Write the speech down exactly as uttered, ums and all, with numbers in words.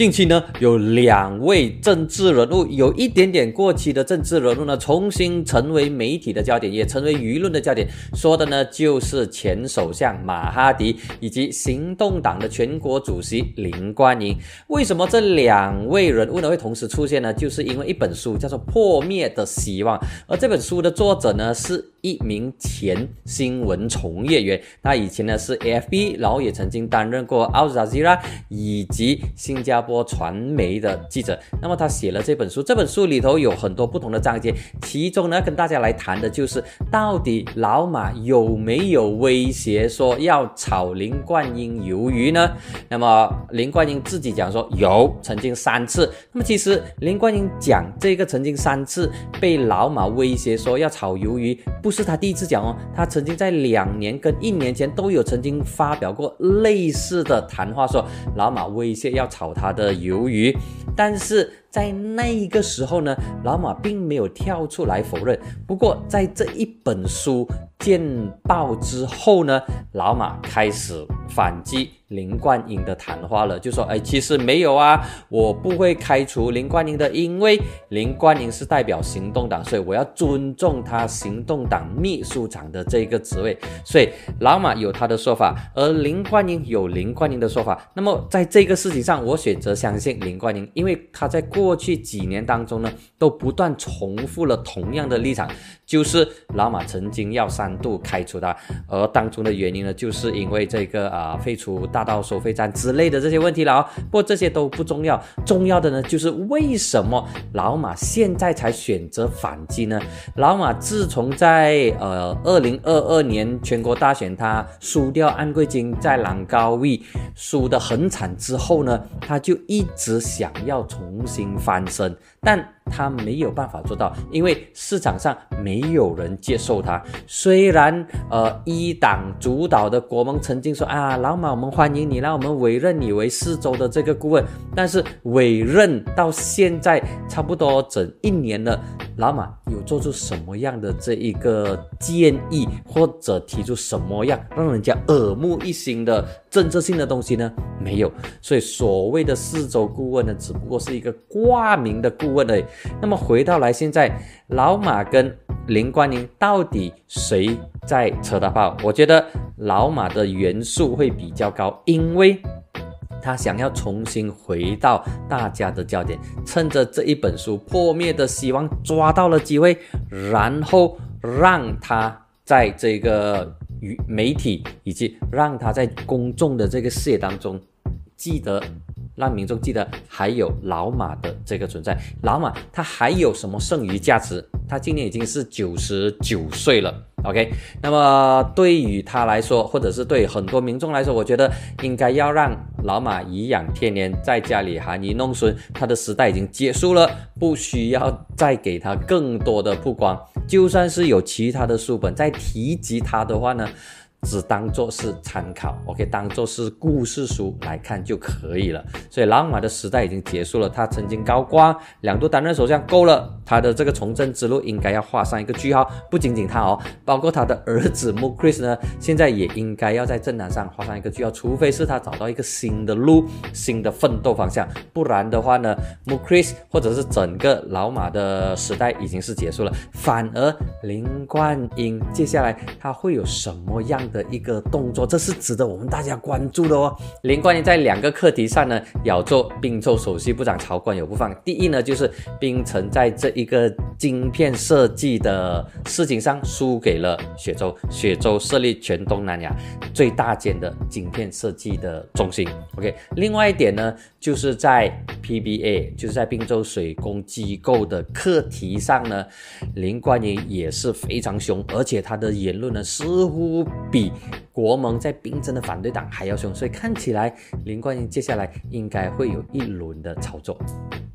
近期呢，有两位政治人物，有一点点过气的政治人物呢，重新成为媒体的焦点，也成为舆论的焦点。说的呢，就是前首相马哈迪以及行动党的全国主席林冠英。为什么这两位人物呢会同时出现呢？就是因为一本书叫做《破灭的希望》，而这本书的作者呢是一名前新闻从业员，他以前呢是 A F P， 然后也曾经担任过 Al Jazeera 以及新加坡传媒的记者。那么他写了这本书，这本书里头有很多不同的章节，其中呢跟大家来谈的就是到底老马有没有威胁说要炒林冠英鱿鱼呢？那么林冠英自己讲说有，曾经三次。那么其实林冠英讲这个曾经三次被老马威胁说要炒鱿鱼，不是他第一次讲哦，他曾经在两年跟一年前都有曾经发表过类似的谈话，说老马威胁要炒他的鱿鱼。但是在那个时候呢，老马并没有跳出来否认。不过在这一本书见报之后呢，老马开始反击林冠英的谈话了，就说哎，其实没有啊，我不会开除林冠英的，因为林冠英是代表行动党，所以我要尊重他行动党秘书长的这个职位。所以老马有他的说法，而林冠英有林冠英的说法。那么在这个事情上，我选择相信林冠英，因为他在过去几年当中呢，都不断重复了同样的立场，就是老马曾经要三度开除他，而当中的原因呢，就是因为这个啊、呃、废除大道收费站之类的这些问题了、哦。不过这些都不重要，重要的呢就是为什么老马现在才选择反击呢？老马自从在呃二零二二年全国大选他输掉安贵金，在朗高位输得很惨之后呢，他就一直想要重新翻身，但他没有办法做到，因为市场上没有人接受他。虽然呃一党主导的国盟曾经说啊，老马我们欢迎你，让我们委任你为四周的这个顾问，但是委任到现在差不多整一年了，老马有做出什么样的这一个建议，或者提出什么样让人家耳目一新的政治性的东西呢？没有。所以所谓的四周顾问呢，只不过是一个挂名的顾问而已。那么回到来，现在老马跟林冠英到底谁在扯大炮？我觉得老马的元素会比较高，因为他想要重新回到大家的焦点，趁着这一本书《破灭的希望》抓到了机会，然后让他在这个媒体以及让他在公众的这个视野当中记得，让民众记得还有老马的这个存在。老马他还有什么剩余价值？他今年已经是九十九岁了 OK， 那么对于他来说，或者是对很多民众来说，我觉得应该要让老马颐养天年，在家里含饴弄孙，他的时代已经结束了，不需要再给他更多的曝光。就算是有其他的书本在提及他的话呢，只当作是参考 OK， 当作是故事书来看就可以了。所以老马的时代已经结束了，他曾经高光两度担任首相够了，他的这个从政之路应该要画上一个句号。不仅仅他哦，包括他的儿子 Mukhriz 呢，现在也应该要在政坛上画上一个句号，除非是他找到一个新的路，新的奋斗方向，不然的话呢 Mukhriz 或者是整个老马的时代已经是结束了。反而林冠英接下来他会有什么样的一个动作，这是值得我们大家关注的哦。林冠英在两个课题上呢，咬住滨州首席部长曹冠友不放。第一呢，就是槟城在这一个晶片设计的事情上输给了雪州，雪州设立全东南亚最大间的晶片设计的中心。OK， 另外一点呢，就是在 P B A， 就是在滨州水工机构的课题上呢，林冠英也是非常凶，而且他的言论呢，似乎比国盟在槟城的反对党还要凶，所以看起来林冠英接下来应该会有一轮的操作。